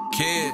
Kid,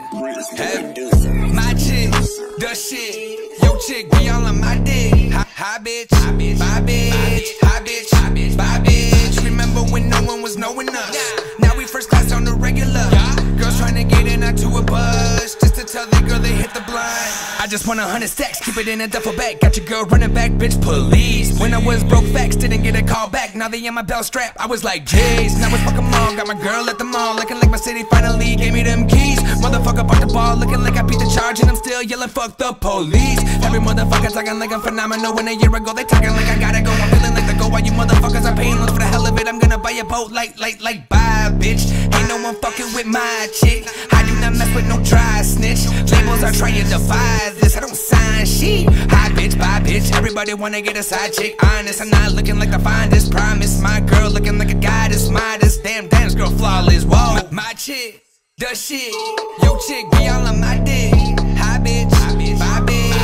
my chick, the shit. Yo chick, be all on my dick. Hi bitch, bye bitch, hi bitch, bye bitch. Remember when no one was knowing us? Now we first class on the regular. Girls trying to get in out to a bus, just to tell the girl they hit the blind. I just want 100 stacks, keep it in a duffel bag. Got your girl running back, bitch, police. When I was broke, facts, didn't get a call back. Now they in my belt strap, I was like, jeez. Now it's fuck 'em all, got my girl at the mall, looking like my city finally gave me them keys. Motherfucker bought the ball, looking like I beat the charge, and I'm still yelling, fuck the police. Every motherfucker talking like I'm phenomenal. When a year ago they talking like I gotta go, I'm feeling like the go. While you motherfuckers are paying loans for the hell of it, I'm gonna buy a boat like bye, bitch. Ain't no one fucking with my chick. I do not mess with no dry snitch. Labels are trying to buy this, I don't sign shit. Hi bitch, bye bitch, everybody wanna get a side chick. Honest, I'm not looking like the finest. Promise, my girl looking like a goddess. Modest, damn, this girl flawless. Whoa, my chick, the shit. Yo chick, be all on my dick. Hi bitch, bye bitch, hi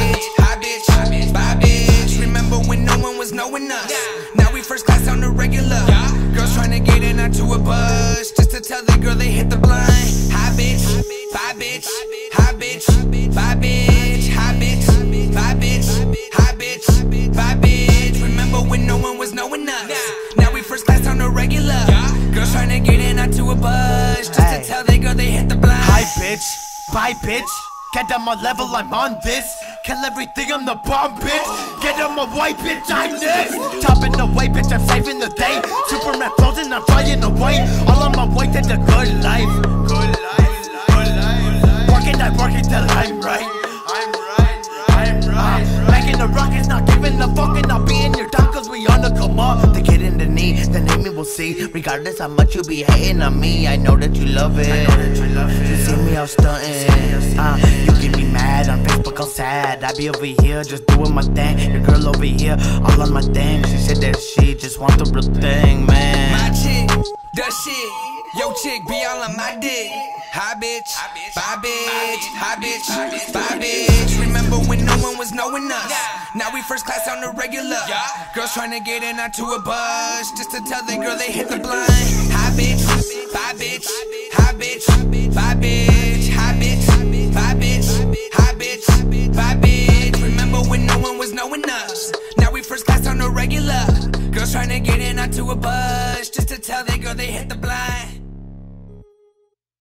bitch, bye bitch. Remember when no one was knowing us? Now we first class on the regular. Girls trying to get in out to a bus, just to tell the girl they hit the blind. Hi bitch, bye bitch, hi bitch, bye bitch, hi bitch, bye bitch, hi bitch, bye bitch. Remember when no one was knowing us? Now we first class on the regular. Girls trying to get in out to a bus, just to tell the girl they hit the blind. Hi bitch, bye bitch. Get on my level, I'm on this. Kill everything, I'm the bomb, bitch. Get on my white, bitch, I'm this. Topping the way, bitch, I'm saving the day. Superman frozen, I'm flying away. All on my way to the good life. Good life, good life. Working, I'm working till I'm right. I'm right, I'm right. Making the rockets, not giving a fuck, and I'll be in your town, cause we on the come up. They get in the knee, then hate me, we'll see. Regardless how much you be hating on me, I know that you love it. I know that you love it. You see me out stunting. You get me mad on Facebook, all sad. I be over here just doing my thing. Your girl over here, all on my thing. She said that she just want the real thing, man. My chick, the shit. Yo chick, be all on my dick. Hi bitch, bye bitch, hi bitch, bye bitch. Remember when no one was knowing us? Now we first class on the regular. Girls trying to get in out to a bus, just to tell the girl they hit the blind. Hi bitch, bye bitch, hi bitch, bye bitch, hi bitch, bye bitch, hi bitch, bye bitch. Remember when no one was knowing us? Now we first class on the regular. Girls trying to get in out to a bus, just to tell the girl they hit the blind.